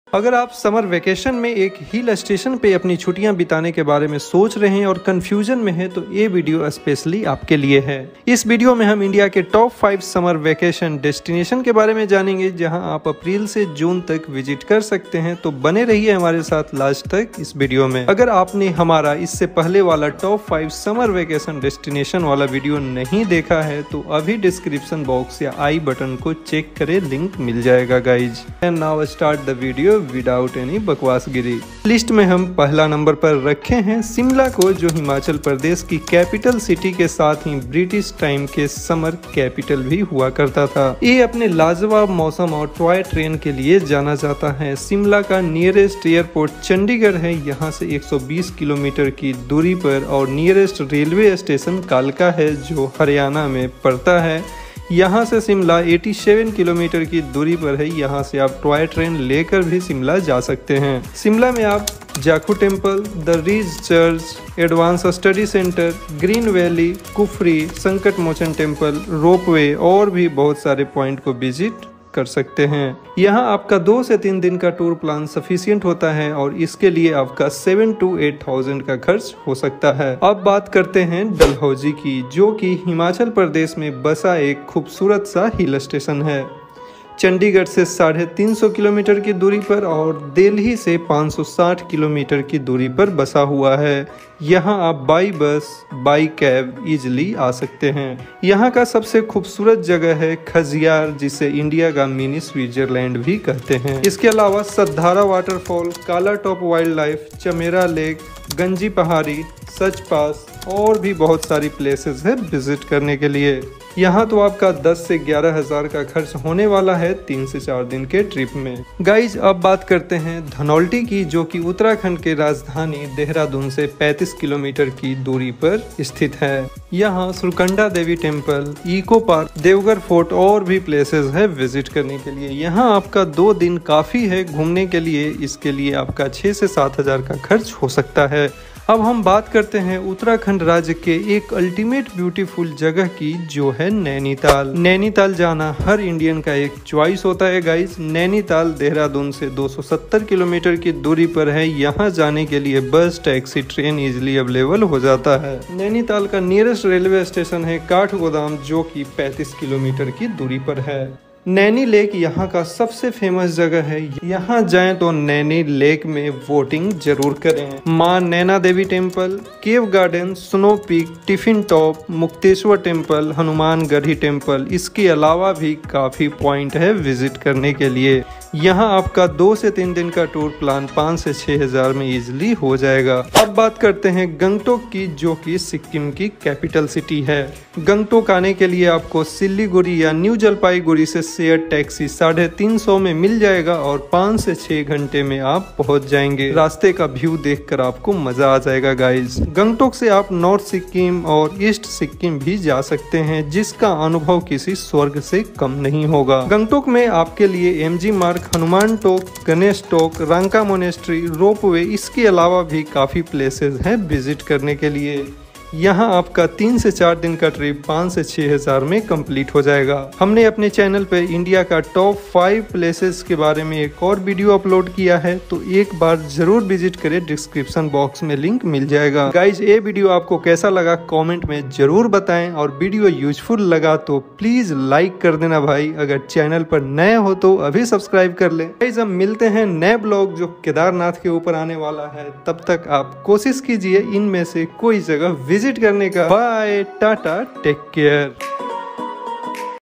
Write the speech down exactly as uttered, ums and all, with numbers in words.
अगर आप summer vacation में एक हिल स्टेशन पे अपनी छुट्टियां बिताने के बारे में सोच रहे हैं और कंफ्यूजन में हैं तो ये वीडियो स्पेशली आपके लिए है। इस वीडियो में हम इंडिया के top five summer vacation destination के बारे में जानेंगे जहां आप अप्रैल से जून तक विजिट कर सकते हैं। तो बने रहिए हमारे साथ लास्ट तक इस वीडियो में। अगर आपने हमारा इससे पहले वाला top five summer vacation destination वाला वीडियो नहीं देखा है तो अभी डिस्क्रिप्शन बॉक्स या आई बटन को चेक करें, लिंक मिल जाएगा guys. And now start the video without any बकवासगिरी। लिस्ट में हम पहला नंबर पर रखे हैं शिमला को, जो हिमाचल प्रदेश की कैपिटल सिटी के साथ ही ब्रिटिश टाइम के समर कैपिटल भी हुआ करता था। ये अपने लाजवाब मौसम और टॉय ट्रेन के लिए जाना जाता है। शिमला का नियरेस्ट एयरपोर्ट चंडीगढ़ है, यहाँ से एक सौ बीस किलोमीटर की दूरी पर, और नियरेस्ट रेलवे स्टेशन कालका है जो हरियाणा में पड़ता है। यहाँ से शिमला सत्तासी किलोमीटर की दूरी पर है। यहाँ से आप टॉय ट्रेन लेकर भी शिमला जा सकते हैं। शिमला में आप Jakhu temple, the ridge church, advance study centre, green valley, Kufri, Sankat Mochan temple, ropeway और भी बहुत सारे पॉइंट को विजिट कर सकते हैं। यहाँ आपका दो से तीन दिन का टूर प्लान सफिशिएंट होता है और इसके लिए आपका सेवन टू एट थाउजेंड का खर्च हो सकता है। अब बात करते हैं डलहौजी की, जो कि हिमाचल प्रदेश में बसा एक खूबसूरत सा हिल स्टेशन है। चंडीगढ़ से साढ़े तीन सौ किलोमीटर की दूरी पर और दिल्ली से पाँच सौ साठ किलोमीटर की दूरी पर बसा हुआ है। यहाँ आप by bus, by cab easily आ सकते हैं। यहाँ का सबसे खूबसूरत जगह है खजियार, जिसे इंडिया का मिनी स्विट्जरलैंड भी कहते हैं। इसके अलावा Satdhara waterfall, Kala top wild life, Chamera lake, Ganji Pahari, सच पास और भी बहुत सारी प्लेसेस है विजिट करने के लिए। यहाँ तो आपका दस से ग्यारह हजार का खर्च होने वाला है तीन से चार दिन के ट्रिप में। गाइज अब बात करते हैं धनौल्टी की, जो कि उत्तराखंड के राजधानी देहरादून से पैंतीस किलोमीटर की दूरी पर स्थित है। यहाँ Surkanda Devi temple, eco park, Devgarh fort और भी प्लेसेस है विजिट करने के लिए। यहाँ आपका दो दिन काफी है घूमने के लिए। इसके लिए आपका छह से सात हजार का खर्च हो सकता है। अब हम बात करते हैं उत्तराखंड राज्य के एक अल्टीमेट ब्यूटीफुल जगह की, जो है नैनीताल। नैनीताल जाना हर इंडियन का एक चॉइस होता है गाइस। नैनीताल देहरादून से दो सौ सत्तर किलोमीटर की दूरी पर है। यहाँ जाने के लिए बस, टैक्सी, ट्रेन इजिली अवेलेबल हो जाता है। नैनीताल का नियरेस्ट रेलवे स्टेशन है काठगोदाम, जो कि पैंतीस किलोमीटर की दूरी पर है। नैनी लेक यहाँ का सबसे फेमस जगह है। यहाँ जाएं तो नैनी लेक में वोटिंग जरूर करें। माँ Naina Devi temple, cave garden, snow peak, tiffin top, Mukteshwar temple, Hanuman Garhi temple, इसके अलावा भी काफी पॉइंट है विजिट करने के लिए। यहाँ आपका दो से तीन दिन का टूर प्लान पाँच से छह हजार में इजिली हो जाएगा। अब बात करते हैं गंगटोक की, जो कि सिक्किम की कैपिटल सिटी है। गंगटोक आने के लिए आपको सिलीगुड़ी या न्यू जलपाईगुड़ी से शेयर टैक्सी साढ़े तीन सौ में मिल जाएगा और पाँच से छह घंटे में आप पहुंच जाएंगे। रास्ते का व्यू देखकर आपको मजा आ जाएगा गाइज। गंगटोक से आप नॉर्थ सिक्किम और ईस्ट सिक्किम भी जा सकते हैं, जिसका अनुभव किसी स्वर्ग से कम नहीं होगा। गंगटोक में आपके लिए M G Marg, Hanuman Tok, Ganesh Tok, Ranka monastery, ropeway, इसके अलावा भी काफी प्लेसेस हैं विजिट करने के लिए। यहाँ आपका तीन से चार दिन का ट्रिप पाँच से छह हजार में कंप्लीट हो जाएगा। हमने अपने चैनल पे इंडिया का टॉप फाइव प्लेसेस के बारे में एक और वीडियो अपलोड किया है, तो एक बार जरूर विजिट करें, डिस्क्रिप्शन बॉक्स में लिंक मिल जाएगा। गाइज ये वीडियो आपको कैसा लगा कमेंट में जरूर बताएं, और वीडियो यूजफुल लगा तो प्लीज लाइक कर देना भाई। अगर चैनल पर नए हो तो अभी सब्सक्राइब कर ले। गाइज हम मिलते हैं नए ब्लॉग जो केदारनाथ के ऊपर आने वाला है। तब तक आप कोशिश कीजिए इनमें से कोई जगह विजिट करने का। Bye, tata, take care.